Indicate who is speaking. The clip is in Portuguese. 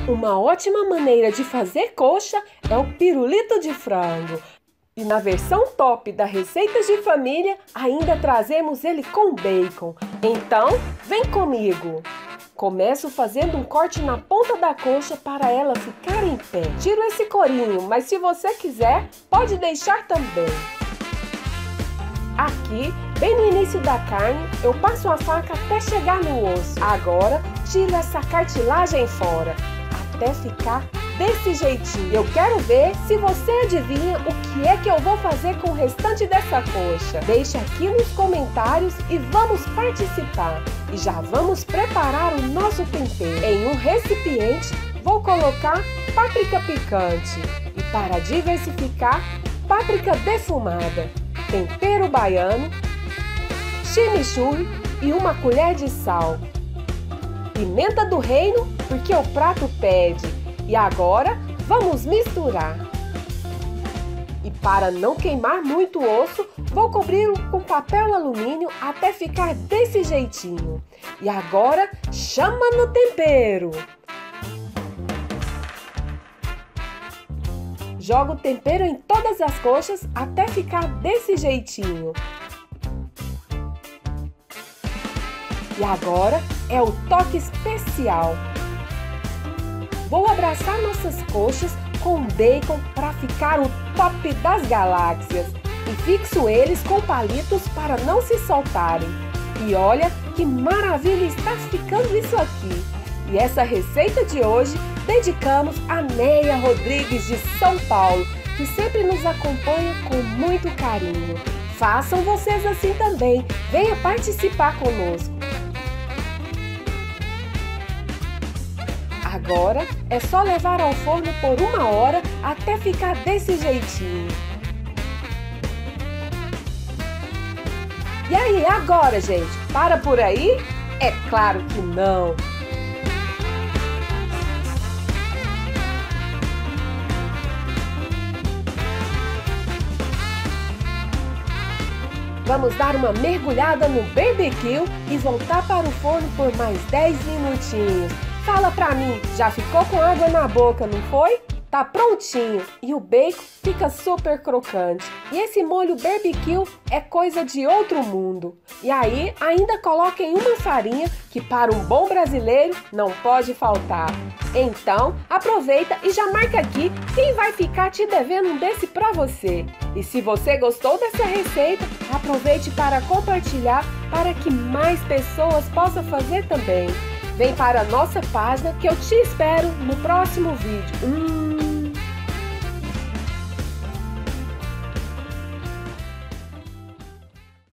Speaker 1: Uma ótima maneira de fazer coxa é o pirulito de frango. E na versão top da Receitas de Família, ainda trazemos ele com bacon. Então, vem comigo! Começo fazendo um corte na ponta da coxa para ela ficar em pé. Tiro esse corinho, mas se você quiser, pode deixar também. Aqui, bem no início da carne, eu passo a faca até chegar no osso. Agora, tiro essa cartilagem fora, até ficar desse jeitinho. Eu quero ver se você adivinha o que é que eu vou fazer com o restante dessa coxa. Deixe aqui nos comentários e vamos participar. E já vamos preparar o nosso tempero. Em um recipiente, vou colocar páprica picante. E para diversificar, páprica defumada, tempero baiano, chimichurri e uma colher de sal. Pimenta do reino, porque o prato pede. E agora, vamos misturar. E para não queimar muito o osso, vou cobri-lo com papel alumínio até ficar desse jeitinho. E agora, chama no tempero. Jogo o tempero em todas as coxas até ficar desse jeitinho. E agora é o toque especial. Vou abraçar nossas coxas com bacon para ficar o top das galáxias. E fixo eles com palitos para não se soltarem. E olha que maravilha está ficando isso aqui. E essa receita de hoje dedicamos a Neia Rodrigues de São Paulo, que sempre nos acompanha com muito carinho. Façam vocês assim também. Venha participar conosco. Agora é só levar ao forno por 1 hora até ficar desse jeitinho. E aí, agora, gente? Para por aí? É claro que não! Vamos dar uma mergulhada no barbecue e voltar para o forno por mais 10 minutinhos. Fala pra mim, já ficou com água na boca, não foi? Tá prontinho e o bacon fica super crocante. E esse molho barbecue é coisa de outro mundo. E aí, ainda coloquem uma farinha que para um bom brasileiro não pode faltar. Então, aproveita e já marca aqui quem vai ficar te devendo um desse pra você. E se você gostou dessa receita, aproveite para compartilhar para que mais pessoas possam fazer também. Vem para a nossa página que eu te espero no próximo vídeo.